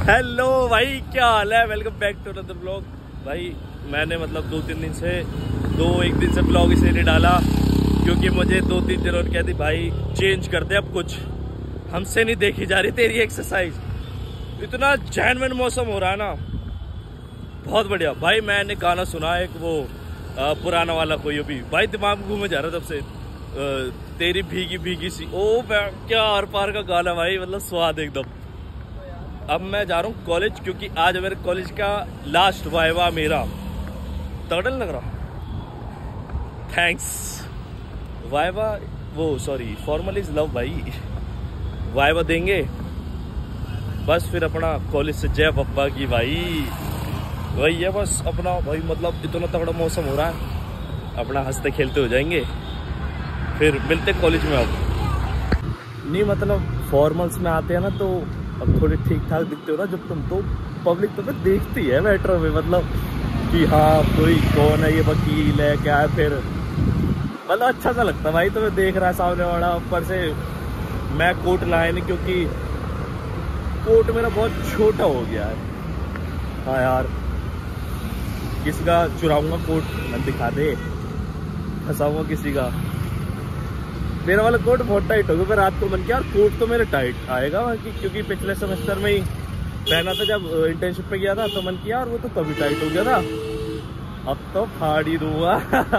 Hello भाई, क्या हाल है। Welcome back to another blog. भाई मैंने मतलब 2-3 दिन से एक दिन से ब्लॉग इसलिए नहीं डाला क्योंकि मुझे 2-3 दिनों ने कहती भाई चेंज कर दे, अब कुछ हमसे नहीं देखी जा रही तेरी एक्सरसाइज। इतना जैनविन मौसम हो रहा है ना, बहुत बढ़िया। भाई मैंने गाना सुना एक वो पुराना वाला कोई भी, भाई दिमाग में घूमे जा रहा तब से। तेरी भीगी भीगी सी, ओ क्या आर पार का गाना भाई, मतलब स्वाद एकदम। अब मैं जा रहा हूँ कॉलेज क्योंकि आज मेरे कॉलेज का लास्ट वाइवा मेरा। तगड़ा लग रहा, थैंक्स। वाइवा वो सॉरी फॉर्मल इज लव भाई। वाइवा देंगे बस, फिर अपना कॉलेज से जय पप्पा की भाई, वही है बस अपना भाई। मतलब इतना तगड़ा मौसम हो रहा है, अपना हंसते खेलते हो जाएंगे, फिर मिलते कॉलेज में। अब नहीं मतलब फॉर्मल्स में आते हैं ना तो अब थोड़े ठीक ठाक दिखते हो ना जब तुम, तो पब्लिक तुम्हें देखती है मेट्रो में, मतलब कि हाँ कोई कौन है, ये वकील है क्या है, फिर मतलब अच्छा सा लगता है भाई तुम्हें देख रहा है सामने वाला। ऊपर से मैं कोट लाया नहीं क्योंकि कोट मेरा बहुत छोटा हो गया है। हाँ यार, किसी का चुराऊंगा कोट, मैं दिखा दे, फंसाऊंगा किसी का। मेरा वाला कोट बहुत टाइट हो गया, पर रात को मन किया यार कोट तो मेरे टाइट आएगा क्योंकि पिछले सेमेस्टर में ही पहना था जब इंटर्नशिप पे गया था, तो मन किया यार वो तो तभी टाइट हो गया था, अब तो फाड़ ही दूंगा।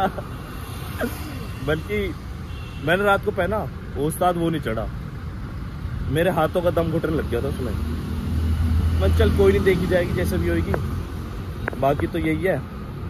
बल्कि मैंने रात को पहना, उस्ताद वो नहीं चढ़ा, मेरे हाथों का दम घुटने लग गया था उसमें। मन चल कोई नहीं, देखी जाएगी जैसे भी होगी, बाकी तो यही है।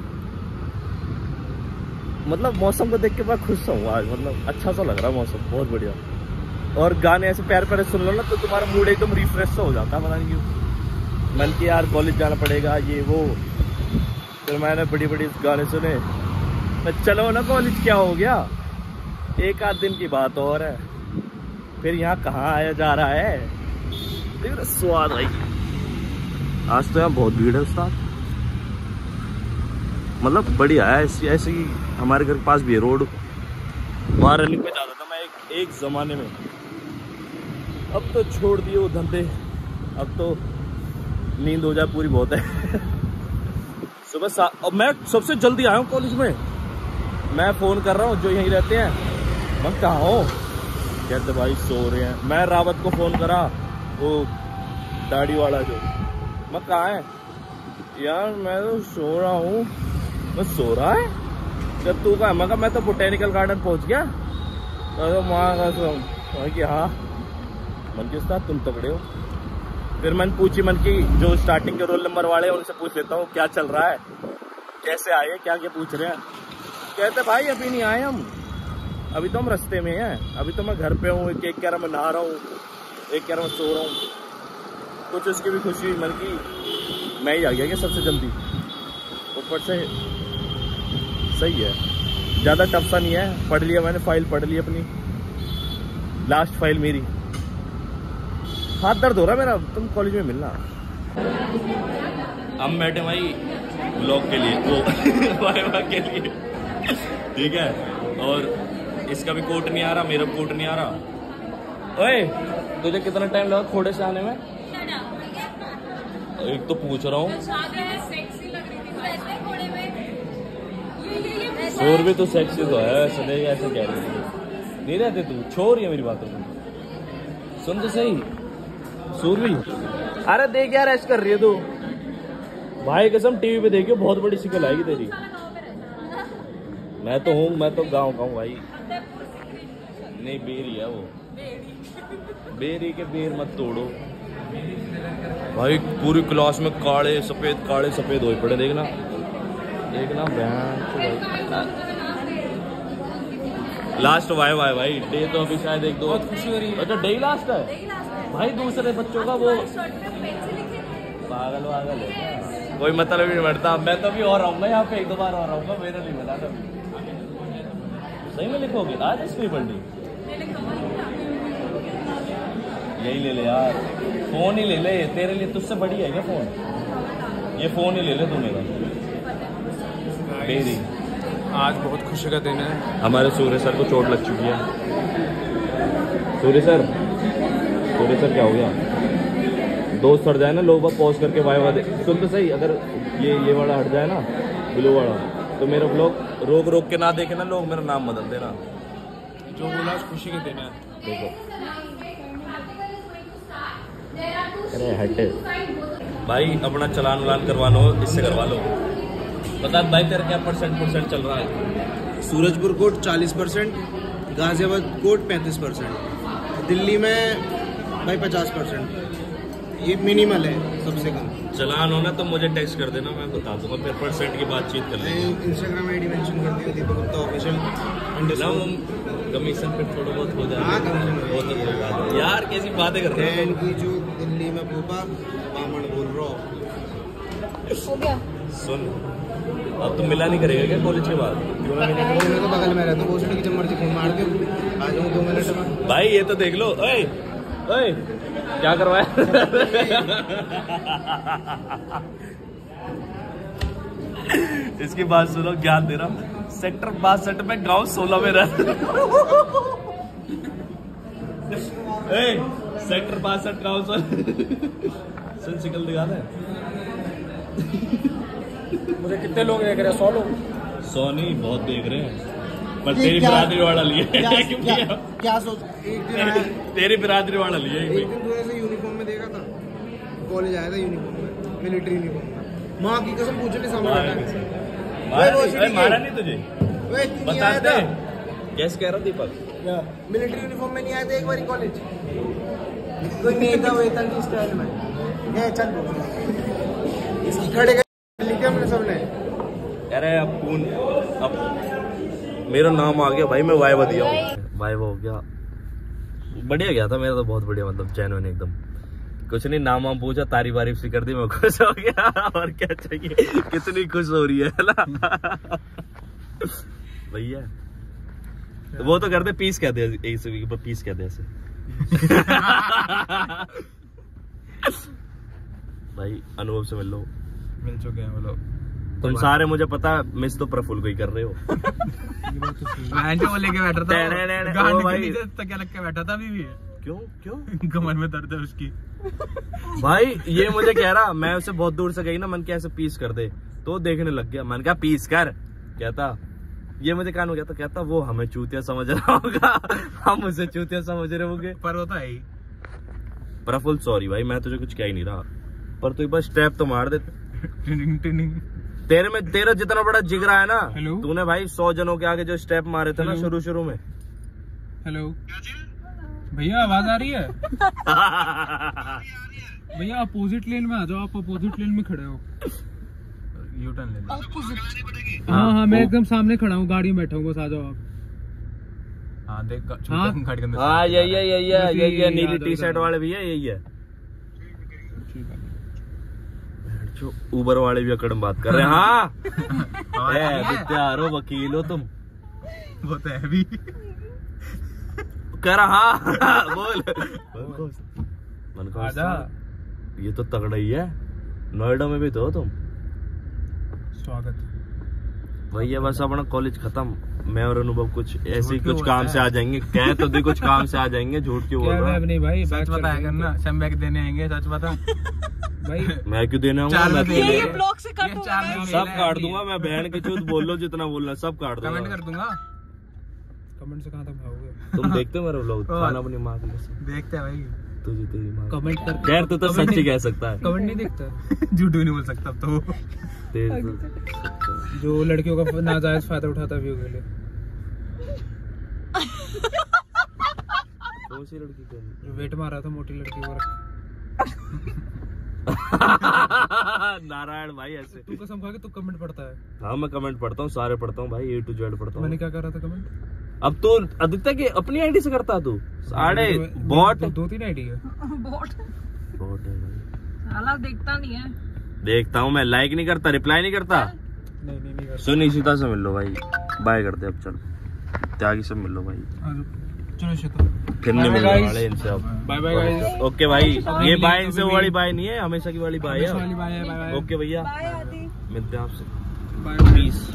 मतलब मौसम को देख के मैं खुश हूँ आज, मतलब अच्छा सा लग रहा है मौसम, बहुत बढ़िया। और गाने ऐसे प्यारे प्यारे सुन लो ना तो तुम्हारा मूड एकदम रिफ्रेश हो जाता है, पता नहीं क्यों। मन की यार कॉलेज जाना पड़ेगा ये वो, फिर मैंने बड़ी बड़ी गाने सुने, मैं चलो ना कॉलेज, क्या हो गया, एक आध दिन की बात और है, फिर यहाँ कहाँ आया जा रहा है। स्वाद भाई आज तो यहाँ बहुत भीड़ है उस्ताद, मतलब बढ़िया है। ऐसी हमारे घर के पास भी है रोड, वहाँ रनिंग पे जाता था मैं एक जमाने में। अब तो छोड़ दिए वो धंधे, अब तो नींद हो जाए पूरी बहुत है। सुबह अब मैं सबसे जल्दी आया हूँ कॉलेज में, मैं फोन कर रहा हूँ जो यहीं रहते हैं, मैं कहाँ हो, कहते भाई सो रहे हैं। मैं रावत को फोन करा, वो दाढ़ी वाला जो, मैं कहाँ है यार, मैं तो सो रहा हूँ। मैं सो रहा है जब तू कहा, मैं तो बोटेनिकल गार्डन पहुंच गया। तो वहाँ कि हाँ मन के साथ तुम तगड़े हो। फिर मैंने पूछी मन की जो स्टार्टिंग के रोल नंबर वाले, उनसे पूछ लेता हूँ क्या चल रहा है, कैसे आए, क्या क्या पूछ रहे हैं। कहते भाई अभी नहीं आए हम, अभी तो हम रास्ते में हैं, अभी तो मैं घर पे हूँ। एक कह रहा मैं नहा रहा हूँ, एक कह रहा मैं सो रहा हूँ। कुछ उसकी भी खुशी हुई मन की, मैं ही आ गया क्या सबसे जल्दी। ऊपर से सही है, ज़्यादा टफ सा नहीं है, पढ़ लिया मैंने, फाइल पढ़ ली अपनी, लास्ट फाइल मेरी। हाथ दर्द हो रहा मेरा, तुम कॉलेज में मिलना। हम बैठे भाई ब्लॉग के लिए, वो वाइवा के लिए, ठीक है। और इसका भी कोट नहीं आ रहा, मेरा कोट नहीं आ रहा। ओए तुझे कितना टाइम लगा खोड़े से आने में? एक तो पूछ रहा हूँ। और भी तो सेक्सी तो है वैसे, ऐसे कह रही है नहीं रहते, तू छोड़ रही है मेरी बातों को, सुन तो सही। सूर्वी अरे देख यार ऐसे कर रही है तू, भाई कसम टीवी पे देखियो बहुत बड़ी शिकल आएगी तेरी। मैं तो हूँ, मैं तो गाँव का हूँ भाई। नहीं बेरी है वो, बेरी के बेर मत तोड़ो भाई। पूरी क्लास में काले सफेद हो पड़े, देखना देखना लास्ट वाई भाई। डे तो अभी शायद 1-2 खुशी हो रही है। अच्छा डे लास्ट है भाई, दूसरे बच्चों का वो पागल है, कोई मतलब नहीं बढ़ता। मैं तो भी और रहूंगा यहाँ पे, 1-2 बार और रहूंगा, मेरा नहीं मिला था। सही में लिखोगे आज इसकी पढ़नी, यही ले ले यार, फोन ही ले ले, तेरे लिए तुझसे बड़ी है क्या फोन, ये फोन ही ले ले तू मेरा। बेरी आज बहुत खुशी का दिन है, हमारे सूर्य सर को चोट लग चुकी है। सूर्य सर क्या हो गया? दोस्त हट जाए ना, लोग पॉज करके वाई वादे सुन तो सही। अगर ये वाला हट जाए ना, ब्लू वाला, तो मेरा ब्लॉग रोक रोक के ना देखे ना लोग, मेरा नाम बदल देना। जो बोला खुशी के दिन है। देखो अरे हटे भाई, अपना चलान वलान करवाना हो इससे करवा लो। बता भाई तेरा क्या परसेंट चल रहा है? सूरजपुर कोर्ट 40%, गाजियाबाद कोर्ट 35%, दिल्ली में भाई 50%। ये मिनिमल है, सबसे कम। चलान होना तो मुझे टेक्स्ट कर देना, मैं बता दूंगा, फिर परसेंट की बातचीत कर लेंगे। इंस्टाग्राम आईडी मेंशन कर दिया दीपक गुप्ता ऑफिशियल। कमीशन पे थोड़ा बहुत हो जाए। हाँ, कमीशन वो तो कोई बात नहीं। यार कैसी बातें कर रहे हो? की जो दिल्ली में भूपा बामण बोल रहा हो गया। सुन, अब तुम मिला नहीं करेगा क्या कॉलेज के बाद? क्यों ना मिला? मैं तो बगल में रहता हूँ, भोसड़ी की जब मर्जी फोन मार दो, आ जाऊँ 2 मिनट में। भाई ये तो देख लो। ओए ओए क्या करवाया? इसकी बात सुनो, ज्ञान दे रहा। सेक्टर 62 में गांव 16 में रहता। सेक्टर 62 गांव सुन, शिकल दिखा दे। मुझे कितने लोग देख रहे हैं? 100 लोग। 100 नहीं, बहुत देख रहे हैं, पर तेरी बिरादरी वाला लिए। क्या सोच, एक दिन आया, तेरी बिरादरी वाला लिए। एक दिन तो ऐसे यूनिफॉर्म में देखा था, कॉलेज आया था यूनिफॉर्म में, मिलिट्री यूनिफॉर्म में। माँ की कसम पूछो नहीं समझ मारा नहीं तुझे? बता दे, कैसे कह रहा दीपक? मिलिट्री यूनिफॉर्म में नहीं आया था एक बार कॉलेज, कोई नेता वेतन की स्टाइल में। ये चल इसकी खड़े लिखे हमने सबने। अरे अब कौन, अब मेरा नाम आ गया भाई, मैं वाइवा दिया हूँ। वाइवा हो गया, बढ़िया गया था मेरा तो, बहुत बढ़िया, मतलब जेन्युइन एकदम। कुछ नहीं, नाम वाम पूछा, तारीफ वारीफ सी कर दी, मैं खुश हो गया। और क्या चाहिए? कितनी खुश हो रही है ना भैया। तो वो तो कर दे, पीस कह दे, पीस कह दे ऐसे। भाई अनुभव से मिल लो। मिल चुके हैं वो लोग। तुम सारे मुझे पता मिस तो प्रफुल्ल को ही कर रहे हो। मैं जो लेके बैठा था, गांड के नीचे तकिया लग के बैठा था अभी भी। क्यों कमर में दर्द है उसकी। भाई ये मुझे कह रहा, मैं उसे बहुत दूर से गई ना, मन क्या ऐसे पीस कर दे, तो देखने लग गया। मन क्या पीस कर, कहता ये मुझे कान हो गया, तो कहता वो हमें चूतिया समझ रहा होगा, हम उसे चूतिया समझ रहे होंगे, पर वो तो है ही। प्रफुल्ल सॉरी भाई, मैं तुझे कुछ कह ही नहीं रहा, पर तू एक बार स्टेप तो मार दे। तेरा जितना बड़ा जिगरा है ना, तूने भाई 100 जनों के आगे जो स्टेप मारे थे ना शुरू में। हेलो भैया, आवाज आ रही है? भैया अपोजिट लेन में आ जाओ, आप अपोजिट लेन में खड़े हो। यू टर्न ले लो। हाँ, मैं एकदम सामने खड़ा हूँ, गाड़ी में बैठा हूँ, बस आ जाओ आप। हाँ देख, गाड़ी के अंदर। हाँ यही है, नीली टी शर्ट वाले भैया, यही है। उबर वाले भी अकड़ बात कर रहे हैं। हाँ यारो वकील हो तुम। वो तो है भी। कह रहा हाँ बोल। मन को आजा, ये तो तगड़ा ही है, नोएडा में भी तो हो तुम। स्वागत। वही है, बस अपना कॉलेज खत्म, मैं और अनुभव कुछ ऐसे ही कुछ काम से आ जाएंगे। कह तो दे कुछ काम से आ जाएंगे, झूठ क्यों बोल रहा हूँ? नहीं भाई, सच बताया करना, सम बैग देने आएंगे, सच बता भाई। मैं क्यों देने आऊंगा? ये ब्लॉक से कट होगा, सब काट दूंगा मैं, बहन की चूत बोल लो जितना बोलना, सब काट दूंगा। कमेंट कर दूंगा। कमेंट से कहाँ तक खाओगे? तुम देखते हो मेरा व्लॉग? खाना अपनी माँ की देखते हैं भाई। तुझे तेरी माँ कमेंट कर। खैर तू तो सच्ची कह सकता है, कमेंट नहीं देखता। झूठ भी नहीं बोल सकता अब तो। तेरे जो लड़कियों का नाजायज फायदा उठाता व्यू के लिए। कौन सी लड़की को? जो वेट मार रहा था, मोटी लड़की को। नारायण भाई ऐसे तू कसम खा के तू कमेंट पढ़ता है? हाँ मैं कमेंट पढ़ता हूँ, सारे पढ़ता हूँ भाई, A to Z पढ़ता हूँ। मैंने क्या कर रहा था कमेंट? अब तो आदित्य की अपनी आईडी से करता तू? साढ़े बॉट 2-3 आईडी है। बॉट बॉट है भाई, साला देखता नहीं है। देखता हूँ मैं, लाइक नहीं करता, रिप्लाई नहीं करता। नहीं सुन इशिता से मिल लो भाई, बाय करते अब, चल त्यागी से मिल लो भाई, चलो इशिता, फिर नहीं मिलने वाले इनसे अब। Bye bye guys. ओके भाई, ये बाय इनसे वो वाली बाय नहीं है, हमेशा की वाली बाय है। बाय। ओके भैया, मिलते हैं आपसे, बाय। पीस।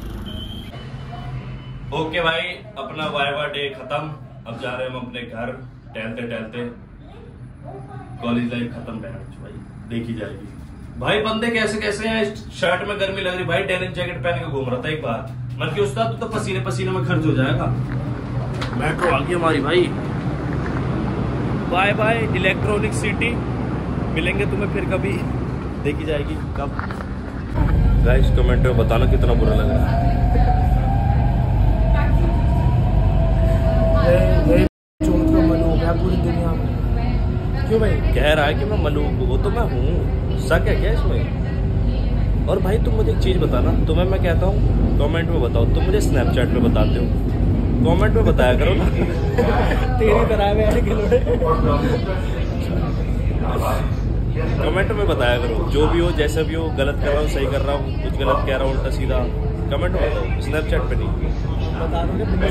ओके भाई, अपना वाइवा डे खत्म, अब जा रहे हैं हम अपने घर, टहलते टहलते। कॉलेज लाइफ खत्म भाई, देखी जाएगी। भाई बंदे कैसे कैसे हैं, इस शर्ट में गर्मी लग रही भाई, डेनिम जैकेट पहन के घूम रहा था एक बार। मन की उस्ताद तो पसीने पसीने में खर्च हो जाएगा। मेट्रो आ गई हमारी भाई। बाय बाय इलेक्ट्रॉनिक सिटी, मिलेंगे तुम्हें फिर कभी, देखी जाएगी कब। गाइस कमेंट में बताना कितना बुरा लग रहा है। पूरी दुनिया में क्यों भाई कह रहा है कि मैं मलूक, वो तो मैं हूँ, शक है क्या इसमें? और भाई तुम मुझे एक चीज बताना, तुम्हें मैं कहता हूँ कमेंट में बताओ, तुम मुझे स्नैपचैट में बताते हो, कमेंट में बताया करो ना। तेरी तरह में कमेंट में बताया करो, जो भी हो जैसा भी हो, गलत कर रहा हूँ सही कर रहा हूँ, कुछ गलत कह रहा हूँ उल्टा सीधा, कमेंट में बताओ, स्नैपचैट पे नहीं। बता दो बिल्लू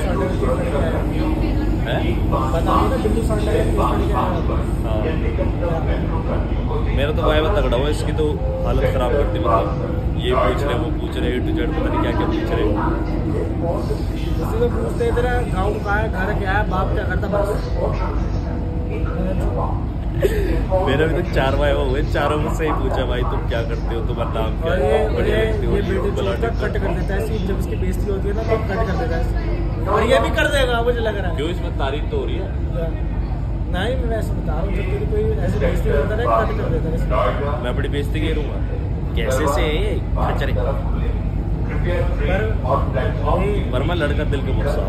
सांडा हाँ मेरा तो भाई तगड़ा हुआ, इसकी तो हालत खराब करती, मतलब ये पूछ रहे वो पूछ रहे, A to Z पता नहीं क्या क्या पूछ रहे। किसी को पूछते तेरा गाँव कहाँ है, घर क्या है, बाप क्या करता, बस मेरा भी तो 4 भाई हुए, चारों मुझसे ही पूछा भाई तुम क्या करते हो, तुम्हारा नाम क्या है, बढ़िया लगते हो, कट कर देता है जब उसकी बेइज्जती होती है ना, तो कट कर देता है, और ये भी कर देगा मुझे लग रहा है। क्यों, इसमें तारीफ तो हो रही है? नहीं मैं वैसे बता रहा हूँ, जब तेरी कोई ऐसी बेइज्जती करता है कट कर देता है। मैं बड़ी बेइज्जती करूंगा कैसे से खचरे, पर मैं लड़का दिल के मुझसे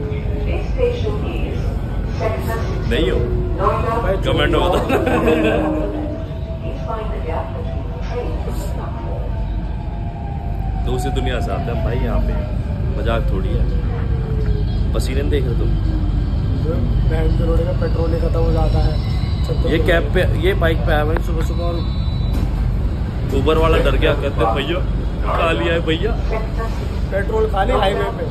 नहीं हो, कमेंट में बताओ। दूसरी दुनिया से आते हैं भाई यहाँ पे, मजाक थोड़ी है। पसीने देख रहे तुम, करोड़ का पेट्रोल खत्म हो जाता है। ये कैब पे, ये बाइक पे आया भाई सुबह सुबह, और उबर वाला डर गया, कहते भैया खा लिया है भैया, पेट्रोल खाली हाईवे पे,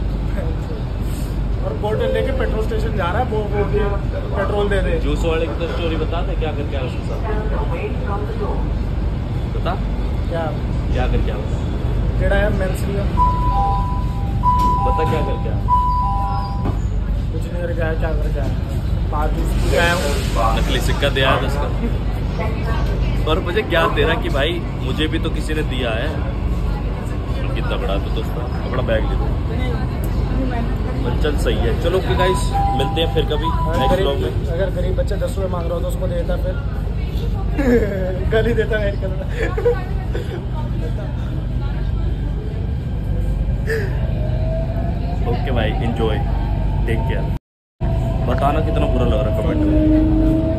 और बोतल लेके पेट्रोल स्टेशन जा रहा है, वो पेट्रोल दे दे। जूस वाले की तो स्टोरी बता दे, क्या करके आया उसके साथ, बता क्या करके आया, केड़ा है मेंस लिया, बता क्या करके आया। कुछ नहीं करके आया, क्या करके आया, पार्टी आया हूँ, नकली सिक्का दिया है 10 का, और मुझे ज्ञान दे रहा कि भाई मुझे भी तो किसी ने दिया है, कितना बड़ा तो दोस्तों, अपना बैग ले दो, चल सही है। चलो ओके गाइस, मिलते हैं फिर कभी नेक्स्ट व्लॉग में। अगर गरीब बच्चा 10 रुपये मांग रहा हो तो उसको देता, फिर गाली देता है। ओके भाई, एंजॉय, टेक केयर। बताना कितना बुरा लग रहा है कमेंट में।